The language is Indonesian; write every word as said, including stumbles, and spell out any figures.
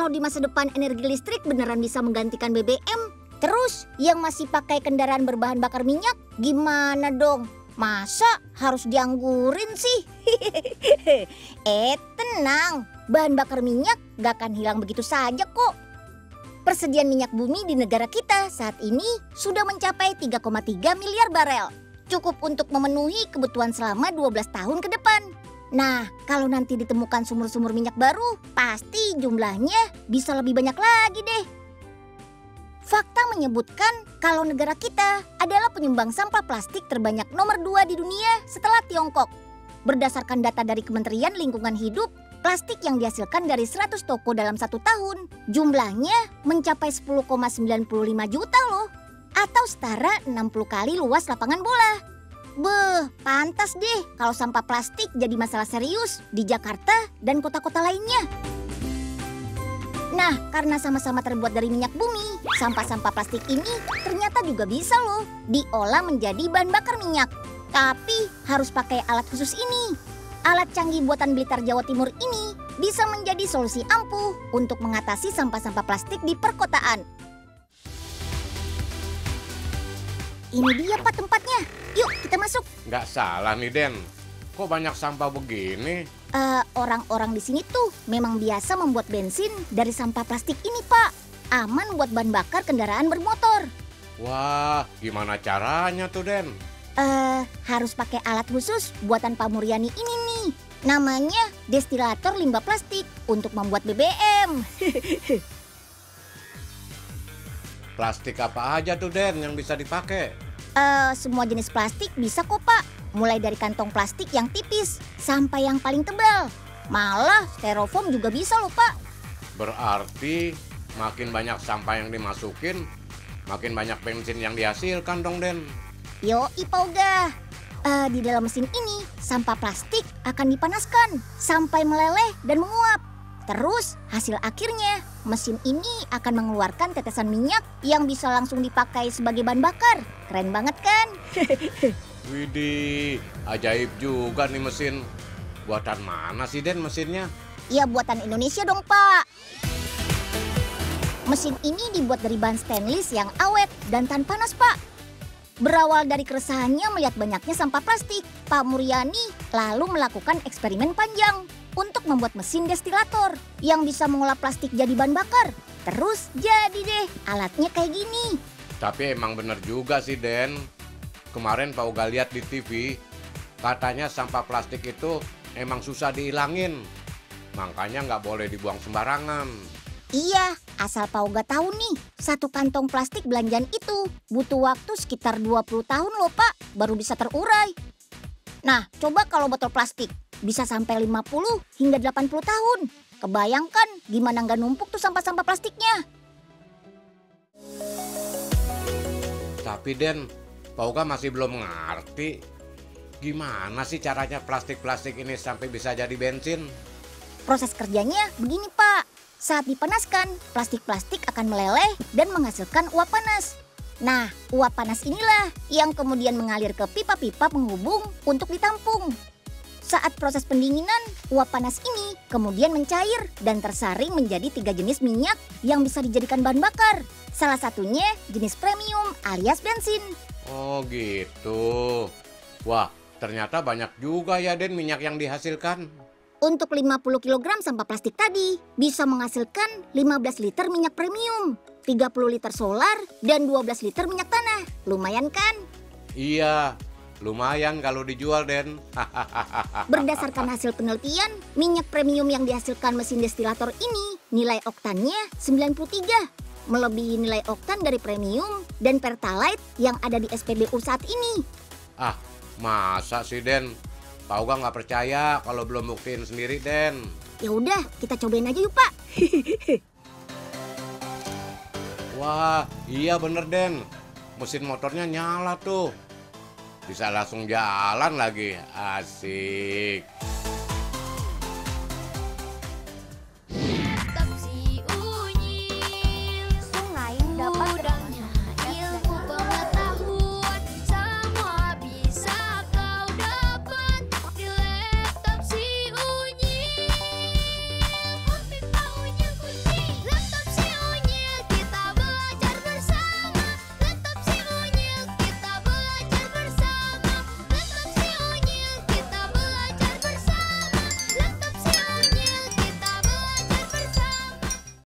Kalau di masa depan energi listrik beneran bisa menggantikan B B M, terus yang masih pakai kendaraan berbahan bakar minyak gimana dong? Masa harus dianggurin sih? Eh tenang, bahan bakar minyak gak akan hilang begitu saja kok. Persediaan minyak bumi di negara kita saat ini sudah mencapai tiga koma tiga miliar barel. Cukup untuk memenuhi kebutuhan selama dua belas tahun ke depan. Nah, kalau nanti ditemukan sumur-sumur minyak baru, pasti jumlahnya bisa lebih banyak lagi deh. Fakta menyebutkan kalau negara kita adalah penyumbang sampah plastik terbanyak nomor dua di dunia setelah Tiongkok. Berdasarkan data dari Kementerian Lingkungan Hidup, plastik yang dihasilkan dari seratus toko dalam satu tahun, jumlahnya mencapai sepuluh koma sembilan lima juta loh. Atau setara enam puluh kali luas lapangan bola. Beuh, pantas deh kalau sampah plastik jadi masalah serius di Jakarta dan kota-kota lainnya. Nah, karena sama-sama terbuat dari minyak bumi, sampah-sampah plastik ini ternyata juga bisa loh diolah menjadi bahan bakar minyak. Tapi harus pakai alat khusus ini. Alat canggih buatan Blitar Jawa Timur ini bisa menjadi solusi ampuh untuk mengatasi sampah-sampah plastik di perkotaan. Ini dia Pak tempatnya. Yuk kita masuk. Nggak salah nih Den. Kok banyak sampah begini? Uh, orang-orang di sini tuh memang biasa membuat bensin dari sampah plastik ini Pak. Aman buat bahan bakar kendaraan bermotor. Wah, gimana caranya tuh Den? Uh, harus pakai alat khusus buatan Pak Muryani ini nih. Namanya destilator limbah plastik untuk membuat B B M. Plastik apa aja tuh Den yang bisa dipakai? Uh, semua jenis plastik bisa kok Pak. Mulai dari kantong plastik yang tipis sampai yang paling tebal. Malah styrofoam juga bisa loh Pak. Berarti makin banyak sampah yang dimasukin, makin banyak bensin yang dihasilkan dong Den. Yoi Pak Oga. Uh, di dalam mesin ini sampah plastik akan dipanaskan sampai meleleh dan menguap. Terus hasil akhirnya mesin ini akan mengeluarkan tetesan minyak yang bisa langsung dipakai sebagai bahan bakar. Keren banget kan? Widih, ajaib juga nih mesin. Buatan mana sih Den mesinnya? Ya buatan Indonesia dong Pak. Mesin ini dibuat dari bahan stainless yang awet dan tahan panas Pak. Berawal dari keresahannya melihat banyaknya sampah plastik, Pak Muryani lalu melakukan eksperimen panjang untuk membuat mesin destilator yang bisa mengolah plastik jadi bahan bakar. Terus jadi deh alatnya kayak gini. Tapi emang bener juga sih Den. Kemarin Pak Uga lihat di T V, katanya sampah plastik itu emang susah dihilangin. Makanya nggak boleh dibuang sembarangan. Iya, asal Pak Uga tahu nih, satu kantong plastik belanjaan itu butuh waktu sekitar dua puluh tahun loh Pak, baru bisa terurai. Nah, coba kalau botol plastik bisa sampai lima puluh hingga delapan puluh tahun. Kebayangkan gimana nggak numpuk tuh sampah-sampah plastiknya. Tapi Den, Pak Uga masih belum ngerti gimana sih caranya plastik-plastik ini sampai bisa jadi bensin. Proses kerjanya begini Pak. Saat dipanaskan, plastik-plastik akan meleleh dan menghasilkan uap panas. Nah, uap panas inilah yang kemudian mengalir ke pipa-pipa penghubung untuk ditampung. Saat proses pendinginan, uap panas ini kemudian mencair dan tersaring menjadi tiga jenis minyak yang bisa dijadikan bahan bakar. Salah satunya jenis premium alias bensin. Oh gitu. Wah, ternyata banyak juga ya Den minyak yang dihasilkan. Untuk lima puluh kilogram sampah plastik tadi bisa menghasilkan lima belas liter minyak premium, tiga puluh liter solar, dan dua belas liter minyak tanah. Lumayan kan? Iya, lumayan kalau dijual Den. Berdasarkan hasil penelitian, minyak premium yang dihasilkan mesin destilator ini nilai oktannya sembilan puluh tiga. Melebihi nilai oktan dari premium dan pertalite yang ada di S P B U saat ini. Ah, masa sih Den? Pak Uga nggak percaya kalau belum buktiin sendiri Den. Ya udah, kita cobain aja yuk Pak. Wah, iya bener Den. Mesin motornya nyala tuh. Bisa langsung jalan lagi. Asik.